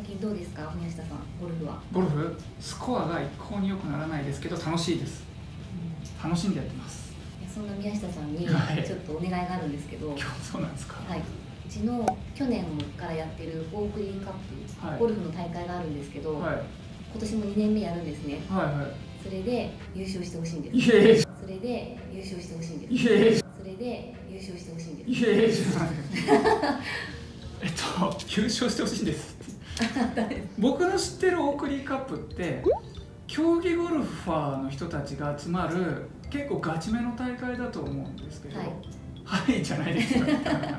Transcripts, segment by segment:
近どうですか、宮下さん、ゴルフは。 ゴルフ、スコアが一向に良くならないですけど楽しいです。楽しんでやってます。 そんな宮下さんにはいちょっとお願いがあるんですけど、 今日そうなんですか。 はい、うちの去年からやってるオークリーカップ、 はい、 ゴルフの大会があるんですけど、 はい、 今年も2年目やるんですね。 はいはい。 それで優勝してほしいんです。 いえいえ、 それで優勝してほしいんです。 いえいえ、 それで優勝してほしいんです。 いえいえじゃない優勝してほしいんです僕の知ってるオークリーカップって競技ゴルファーの人たちが集まる結構ガチめの大会だと思うんですけど、 はい、 はいじゃないですか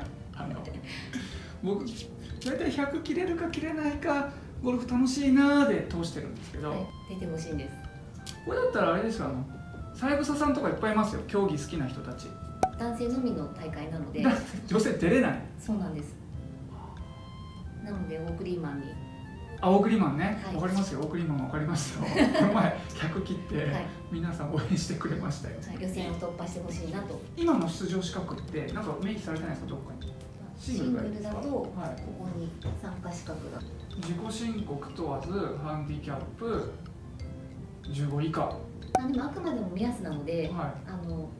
僕大体100切れるか切れないかゴルフ楽しいなーで通してるんですけど、 はい、出てほしいんです。 これだったらあれですよ、三枝さんとかいっぱいいますよ、競技好きな人たち。 男性のみの大会なので女性出れない。 そうなんです。なのでオークリーマンに、 オークリーマンね、 はい、 わかりますよ、オークリーマンわかりますよこの前100切って、はい、皆さん応援してくれましたよ、 はい、予選を突破してほしいなと。 今の出場資格ってなんか明記されてないですか、どこかに。 シングルだと、ここに参加資格が、 自己申告問わずハンディキャップ15以下。 でもあくまでも目安なので、 はい、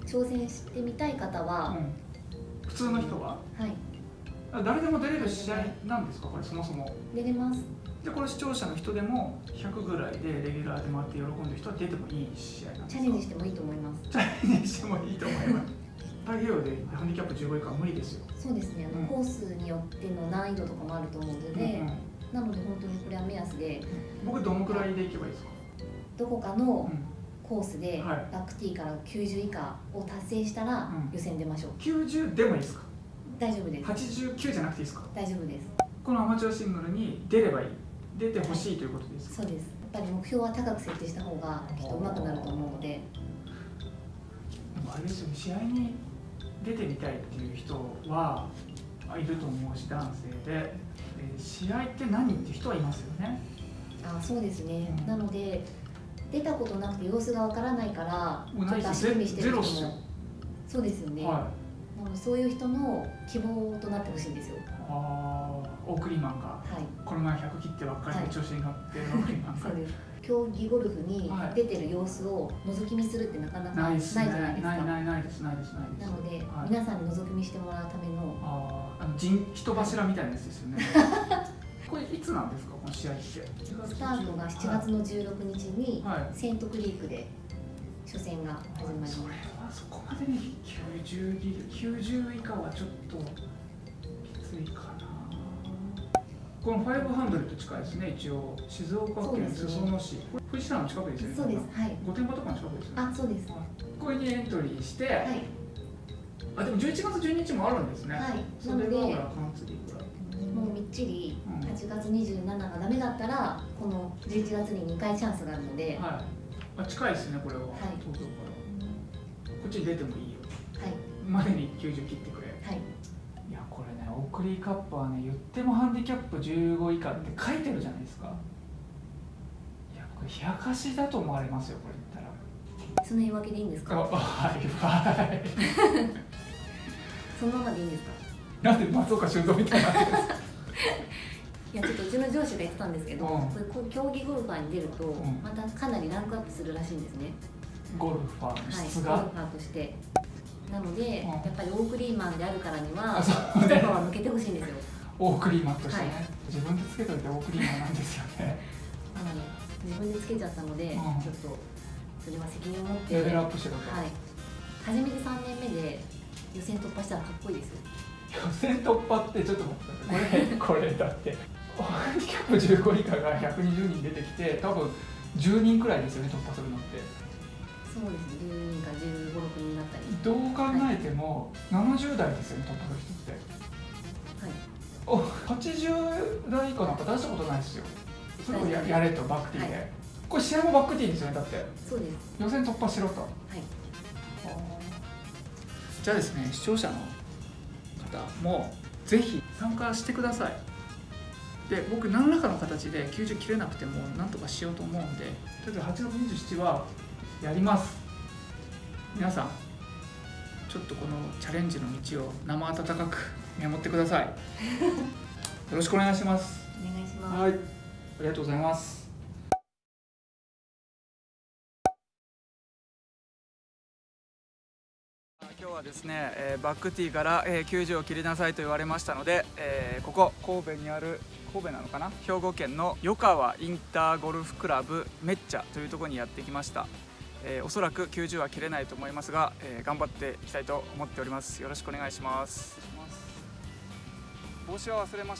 挑戦してみたい方は、 普通の人は、はい、誰でも出れる試合なんですか、これ。そもそも出れます。 で、これ視聴者の人でも100ぐらいでレギュラーで回って喜んでる人は出てもいい試合なんですか。 チャレンジしてもいいと思います。 チャレンジしてもいいと思います太平洋でハンディキャップ15以下は無理ですよ。 そうですね、コースによっての難易度とかもあると思うので、なので本当にこれは目安で。 僕どのくらいでいけばいいですか。 どこかのコースでバックティーから90以下を達成したら予選出ましょう。 90でもいいですか。 大丈夫です。 89じゃなくていいですか。 大丈夫です。このアマチュアシングルに出ればいい、出てほしいということですか。 そうです。やっぱり目標は高く設定した方がきっと上手くなると思うので。 でもあれですよね、試合に出てみたいっていう人はいると思うし、男性で、試合って何って人はいますよね。 そうですね、なので出たことなくて様子がわからないからちょっと足踏みしてる人も。そうですよね、なのでそういう人の希望となってほしいんですよ。 オークリーマンが、この前100切ってばっかりで調子に乗ってるオークリーマンがそうです。競技ゴルフに出てる様子を覗き見するってなかなかないじゃないですか。 ないです。なので、皆さんに覗き見してもらうための人柱みたいなやつですよねこれいつなんですか、この試合って。 スタートが7月の16日にセントクリークで初戦が始まります。 それはそこまでに90以下はちょっときついかな。この500近いですね、一応静岡県裾野市、富士山の近くですよね。 そうです。はい。 御殿場とかの近くですよね。 そうです。 これにエントリーして、でも11月12日もあるんですね。はい。 なのでもうみっちり8月27がダメだったらこの11月に2回チャンスがあるので、 近いですね、これは。東京からこっちに出てもいいよ、までに90切ってくれ。いや、これね、オークリーカップはね、言ってもハンディキャップ15以下って書いてるじゃないですか。いや、これ冷やかしだと思われますよ、これ言ったら。 その言い訳でいいんですか。そのままでいいんですか。 なんで松岡修造みたいなんですかいや、ちょっとうちの上司が言ってたんですけど、これ競技ゴルファーに出るとまたかなりランクアップするらしいんですね、 ゴルファーの質が。 ゴルファーとして。なので、やっぱりオークリーマンであるからには一皮は抜けてほしいんですよ。 オークリーマンとしてね、自分でつけといてオークリーマンなんですよね。 自分でつけちゃったので、ちょっとそれは責任を持ってレベルアップしろと。 初めて3年目で予選突破したらかっこいいですよ。 予選突破ってちょっと待ってこれだってハンディキャップ15以下が120人出てきて、多分10人くらいですよね、突破するのって。 そうですね、10人か15、6人になったり。 どう考えても70代ですよね、突破する人って。80代以下なんか出したことないですよ。それをやれと、バックティーで。これ試合もバックティーですよね、だって。 そうです。 予選突破しろと。じゃあですね、視聴者の方もぜひ参加してください。で、僕何らかの形で90切れなくてもなんとかしようと思うんで、とりあえず8月27はやります。皆さんちょっとこのチャレンジの道を生温かく見守ってくださいよろしくお願いします。 お願いします。 はい。 ありがとうございます。今日はですね、バックティーから、90を切りなさいと言われましたので、ここ神戸にある、神戸なのかな、兵庫県の余川インターゴルフクラブメッチャというところにやってきました。おそらく90は切れないと思いますが、頑張っていきたいと思っております。よろしくお願いします。帽子は忘れました。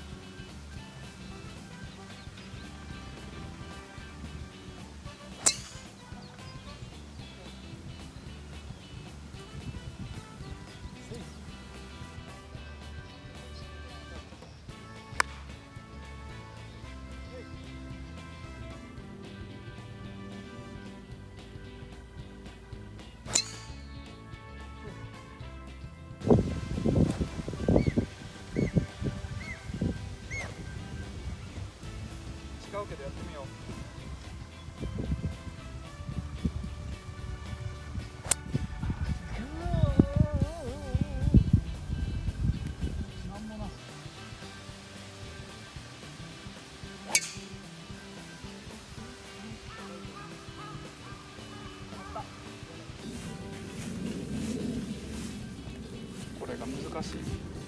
違うけどやってみよう。これが難しい。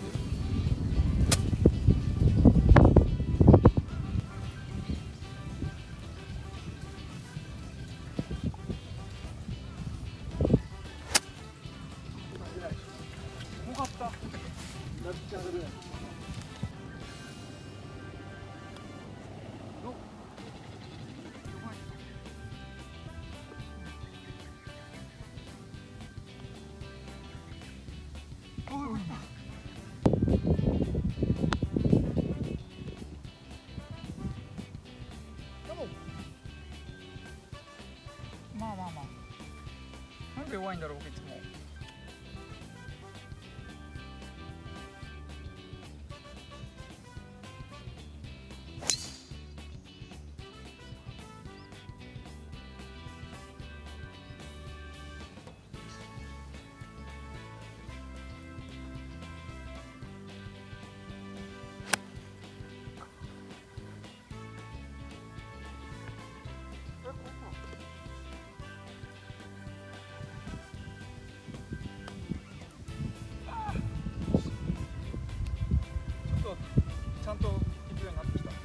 重かった。まあまあまあ。なんで弱いんだろう、僕いつも。ちゃんと行くようになってきた。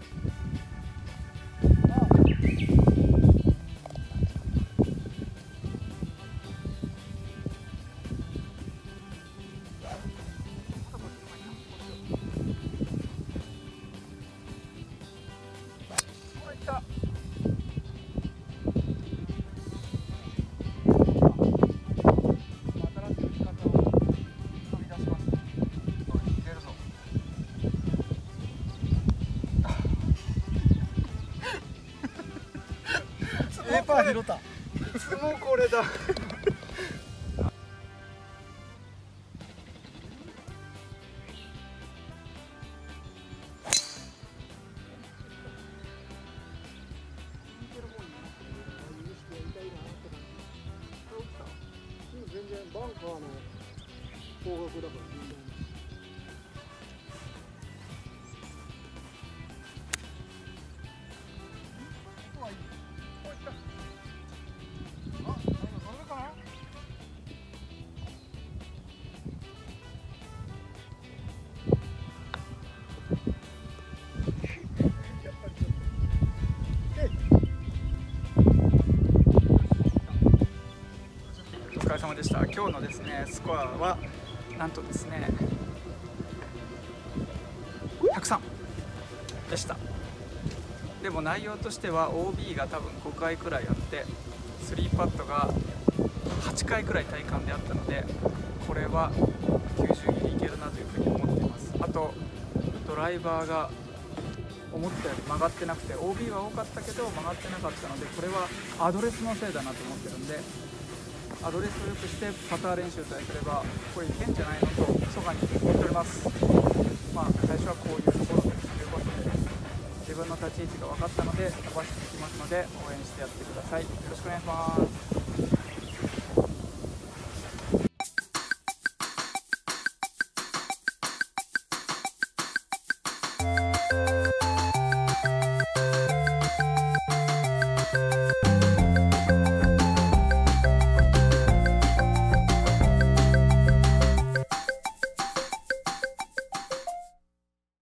パー拾った。いつもこれだ。 全然バンカーの方角だから全然。 お疲れ様でした。今日のですねスコアはなんとですね103でした。でも内容としては OB が多分5回くらいあって3パットが8回くらい体感であったので、これは90ギリいけるなというふうに思っています。あとドライバーが思ったより曲がってなくて OB は多かったけど曲がってなかったので、これはアドレスのせいだなと思ってるんで、アドレスを良くしてパター練習さえすればこれいけんじゃないのと密かに思っております。まあ最初はこういうところでということで、自分の立ち位置が分かったので伸ばしていきますので応援してやってください。よろしくお願いします。